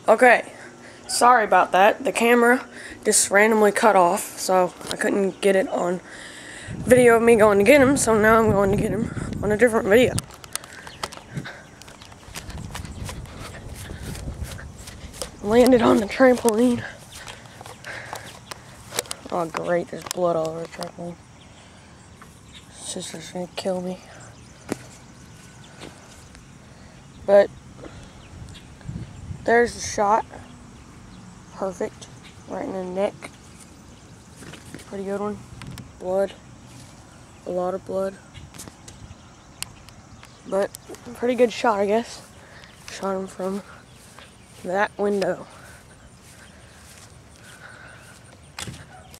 Okay, sorry about that. The camera just randomly cut off, so I couldn't get it on video of me going to get him, so now I'm going to get him on a different video. Landed on the trampoline. Oh great, there's blood all over the trampoline. Sister's gonna kill me. But there's the shot. Perfect. Right in the neck. Pretty good one. Blood. A lot of blood. But pretty good shot, I guess. Shot him from that window.